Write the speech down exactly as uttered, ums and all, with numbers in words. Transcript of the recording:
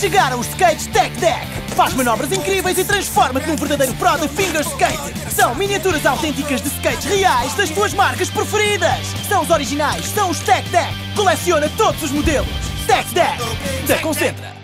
Chegaram os skates Tech Deck. Faz manobras incríveis e transforma-te num verdadeiro pro de finger skating. São miniaturas autênticas de skates reais das tuas marcas preferidas. São os originais, são os Tech Deck. Coleciona todos os modelos. Tech Deck da Concentra.